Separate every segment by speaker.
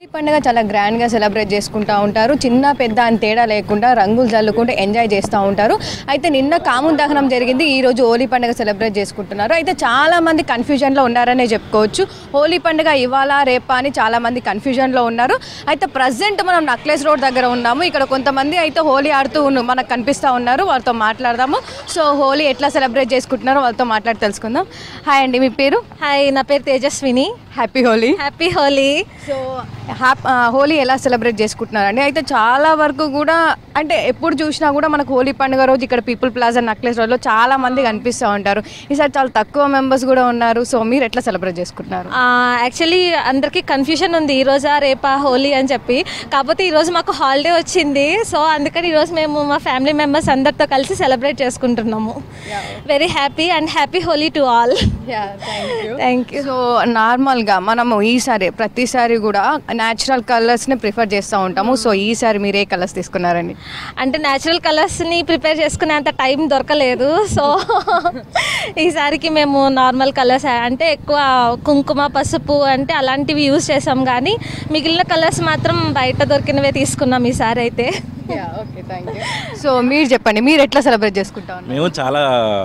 Speaker 1: పండుగ చాలా గ్రాండ్గా సెలబ్రేట్ చేసుకుంటూ ఉంటారు. చిన్న పెద్ద అని తేడా లేకుండా రంగులు జల్లుకుంటూ ఎంజాయ్ చేస్తూ ఉంటారు. అయితే నిన్న కామున్ దహనం జరిగింది, ఈరోజు హోలీ పండుగ సెలబ్రేట్ చేసుకుంటున్నారు. అయితే చాలామంది కన్ఫ్యూజన్లో ఉన్నారనే చెప్పుకోవచ్చు. హోలీ పండుగ ఇవాళ రేపా అని చాలామంది కన్ఫ్యూజన్లో ఉన్నారు. అయితే ప్రజెంట్ మనం నక్లెస్ రోడ్ దగ్గర ఉన్నాము. ఇక్కడ కొంతమంది అయితే హోలీ ఆడుతూ మనకు కనిపిస్తూ ఉన్నారు. వాళ్ళతో మాట్లాడదాము. సో హోలీ ఎట్లా సెలబ్రేట్ చేసుకుంటున్నారో వాళ్ళతో మాట్లాడి తెలుసుకుందాం. హాయ్ అండి, మీ పేరు?
Speaker 2: హాయ్, నా పేరు Tejaswini.
Speaker 1: Happy Holi.
Speaker 2: Happy Holi.
Speaker 1: So Holi ఎలా సెలబ్రేట్ చేసుకుంటున్నారండి? అయితే చాలా వరకు కూడా అంటే ఎప్పుడు చూసినా కూడా మనకు హోలీ పండుగ రోజు ఇక్కడ పీపుల్ ప్లాజా నక్లెస్ రోడ్లో చాలా మంది కనిపిస్తూ ఉంటారు. ఈసారి చాలా తక్కువ మెంబర్స్ కూడా ఉన్నారు. సో మీరు ఎట్లా సెలబ్రేట్ చేసుకుంటున్నారు?
Speaker 2: యాక్చువల్లీ అందరికీ కన్ఫ్యూజన్ ఉంది ఈరోజా రేపా హోలీ అని చెప్పి. కాకపోతే ఈరోజు మాకు హాలిడే వచ్చింది. సో అందుకని ఈరోజు మేము మా ఫ్యామిలీ మెంబర్స్ అందరితో కలిసి సెలబ్రేట్ చేసుకుంటున్నాము. Very happy and happy Holi to all. Thank you.
Speaker 1: So నార్మల్గా మనము ఈసారి ప్రతిసారి కూడా న్యాచురల్ కలర్స్ని ప్రిఫర్ చేస్తూ ఉంటాము. సో ఈసారి మీరు ఏ కలర్స్ తీసుకున్నారండి?
Speaker 2: అంటే న్యాచురల్ కలర్స్ని ప్రిపేర్ చేసుకునేంత టైం దొరకలేదు. సో ఈసారికి మేము నార్మల్ కలర్స్ అంటే ఎక్కువ కుంకుమ, పసుపు అంటే అలాంటివి యూజ్ చేసాం. కానీ మిగిలిన కలర్స్ మాత్రం బయట దొరికినవే తీసుకున్నాం ఈసారి అయితే.
Speaker 1: Okay, thank you. సో మీరు చెప్పండి, మీరు ఎట్లా సెలబ్రేట్ చేసుకుంటాం?
Speaker 3: మేము చాలా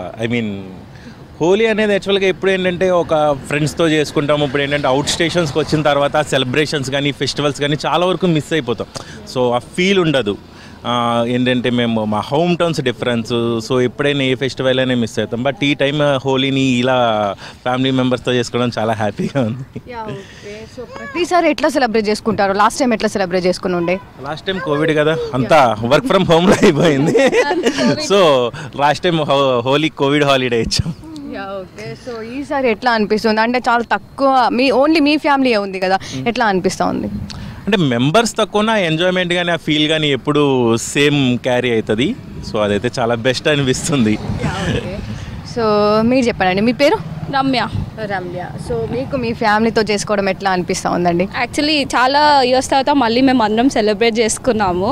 Speaker 3: హోలీ అనేది యాక్చువల్గా ఇప్పుడు ఏంటంటే ఒక ఫ్రెండ్స్తో చేసుకుంటాము. ఇప్పుడు ఏంటంటే అవుట్ స్టేషన్స్కి వచ్చిన తర్వాత సెలబ్రేషన్స్ కానీ ఫెస్టివల్స్ కానీ చాలా వరకు మిస్ అయిపోతాం. సో ఆ ఫీల్ ఉండదు. ఏంటంటే మేము మా హోమ్ టౌన్స్ డిఫరెన్స్. సో ఎప్పుడైనా ఏ ఫెస్టివల్ అయినా మిస్ అవుతాం. బట్ ఈ టైం హోలీని ఇలా ఫ్యామిలీ మెంబర్స్తో చేసుకోవడం చాలా హ్యాపీగా ఉంది.
Speaker 1: సో ప్రతిసారి ఎట్లా సెలబ్రేట్ చేసుకుంటారు? లాస్ట్ టైం ఎట్లా సెలబ్రేట్ చేసుకుని ఉండే?
Speaker 3: లాస్ట్ టైం కోవిడ్ కదా, అంతా వర్క్ ఫ్రమ్ హోమ్లో అయిపోయింది. So last time Holi covid holiday ఇచ్చాం.
Speaker 1: ఓకే. సో ఈసారి ఎట్లా అనిపిస్తుంది? అంటే చాలా తక్కువ ఓన్లీ మీ ఫ్యామిలీ ఉంది కదా, ఎట్లా అనిపిస్తూ ఉంది?
Speaker 3: అంటే మెంబర్స్ తక్కువ ఎంజాయ్మెంట్ కానీ ఆ ఫీల్ కానీ ఎప్పుడు సేమ్ క్యారీ అవుతుంది. సో అదైతే చాలా బెస్ట్ అనిపిస్తుంది.
Speaker 1: సో మీరు చెప్పండి, మీ పేరు?
Speaker 4: రమ్య.
Speaker 1: సో మీకు మీ ఫ్యామిలీతో చేసుకోవడం ఎట్లా అనిపిస్తూ ఉందండి?
Speaker 4: యాక్చువల్లీ చాలా ఇయర్స్ తర్వాత మళ్ళీ మేము అందరం సెలబ్రేట్ చేసుకున్నాము.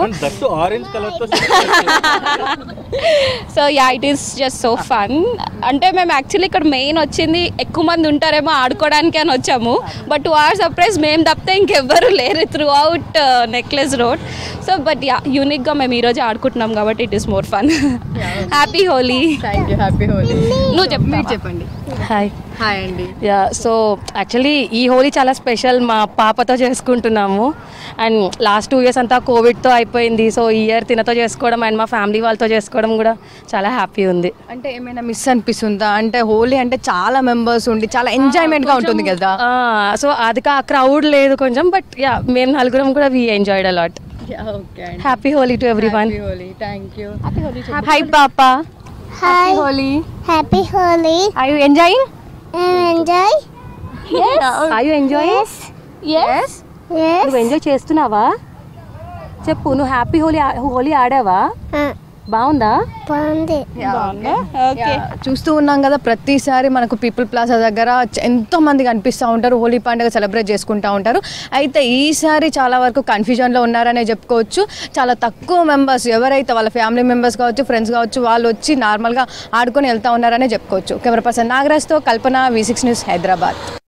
Speaker 4: So it is just so fun. అంటే మేము యాక్చువల్లీ ఇక్కడ మెయిన్ వచ్చింది ఎక్కువ మంది ఉంటారేమో ఆడుకోవడానికి అని వచ్చాము. బట్ టు అవర్ సర్ప్రైజ్ మేము తప్పితే ఇంకెవ్వరు లేరు throughout Necklace Road. So but యూనిక్గా మేము ఈరోజు ఆడుకుంటున్నాం కాబట్టి it is more fun. Happy Holi.
Speaker 1: Thank you. Happy Holi.
Speaker 4: నువ్వు
Speaker 1: చెప్పండి.
Speaker 5: హాయ్.
Speaker 1: హాయ్ అండి.
Speaker 5: సో యాక్చువల్లీ ఈ హోలీ చాలా స్పెషల్. మా పాపతో చేసుకుంటున్నాము. అండ్ లాస్ట్ 2 years అంతా కోవిడ్తో అయిపోయింది. సో ఈ ఇయర్ తినతో చేసుకోవడం అండ్ మా ఫ్యామిలీ వాళ్ళతో చేసుకోవడం కూడా చాలా హ్యాపీ ఉంది.
Speaker 1: అంటే ఏమైనా మిస్ అనిపిస్తుందా? అంటే హోలీ అంటే చాలా మెంబర్స్ ఉండి చాలా ఎంజాయ్మెంట్గా ఉంటుంది కదా.
Speaker 5: సో అది ఆ క్రౌడ్ లేదు కొంచెం. బట్ మేము నలుగురం కూడా we enjoyed a lot. Happy Holi to everyone.
Speaker 1: Thank you. Hi పాపా.
Speaker 6: Hi.
Speaker 1: Holi.
Speaker 6: Happy Holi.
Speaker 1: Are you enjoying?
Speaker 6: Enjoy?
Speaker 1: Yes.
Speaker 5: Are you enjoying?
Speaker 1: Yes.
Speaker 6: Yes.
Speaker 5: నువ్వు ఎంజాయ్ చేస్తున్నావా? చెప్పు, నువ్వు హ్యాపీ హోలీ ఆడావా? బాగుందా?
Speaker 6: బాగుంది.
Speaker 1: చూస్తూ ఉన్నాం కదా, ప్రతిసారి మనకు పీపుల్ ప్లాజా దగ్గర ఎంతో మంది కనిపిస్తూ ఉంటారు, హోలీ పండుగ సెలబ్రేట్ చేసుకుంటూ ఉంటారు. అయితే ఈసారి చాలా వరకు కన్ఫ్యూజన్లో ఉన్నారనే చెప్పుకోవచ్చు. చాలా తక్కువ మెంబర్స్ ఎవరైతే వాళ్ళ ఫ్యామిలీ మెంబర్స్ కావచ్చు, ఫ్రెండ్స్ కావచ్చు, వాళ్ళు వచ్చి నార్మల్గా ఆడుకొని వెళ్తూ ఉన్నారనే చెప్పుకోవచ్చు. కెమెరా పర్సన్ నాగరాజ్తో కల్పన, V6 న్యూస్, హైదరాబాద్.